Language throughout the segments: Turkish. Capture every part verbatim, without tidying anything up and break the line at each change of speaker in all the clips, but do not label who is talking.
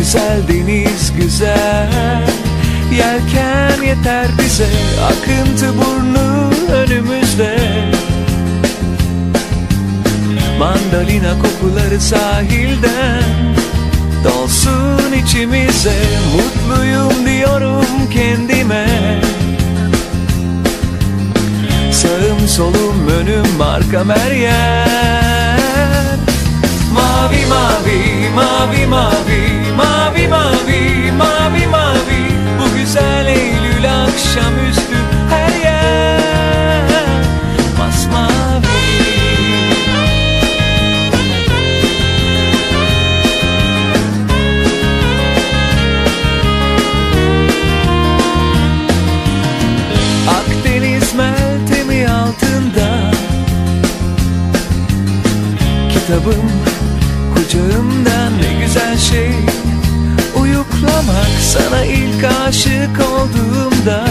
güzel deniz güzel, yelken yeter bize, akıntı burnu önümüzde. Mandalina kokuları sahilden dolsun içimize, mutluyum diyorum kendime. Sağım solum önüm arkam her yer. Mavi mavi mavi mavi mavi mavi mavi mavi, bu güzel Eylül akşamüstü her yer masmavi. Akdeniz meltemi altında, kitabım kucağımda, ne güzel şey uyuklamak sana ilk aşık olduğumda.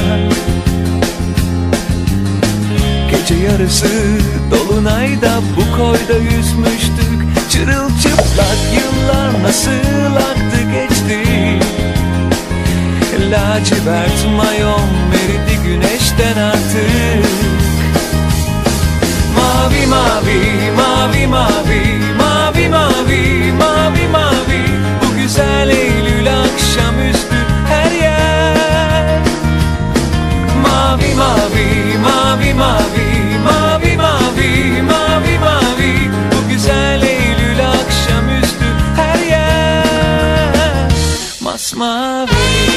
Gece yarısı dolunayda bu koyda yüzmüştük, çırılçıplak yıllar nasıl aktı geçti. Lacivert mayon eridi güneşten artık. Mavi mavi mavi mavi mavi mavi mavi mavi, bu güzel Eylül akşamüstü her yer. Mavi mavi mavi mavi mavi mavi mavi mavi, bu güzel Eylül akşamüstü her yer masmavi.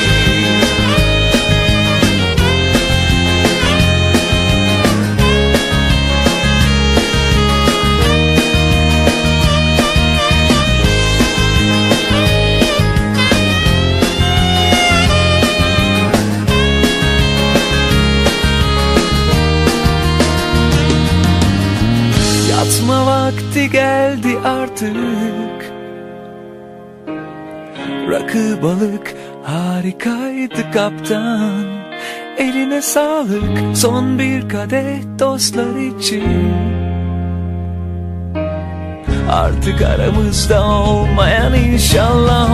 Yatma vakti geldi artık. Rakı balık harikaydı kaptan, eline sağlık, son bir kadeh dostlar için. Artık aramızda olmayan inşallah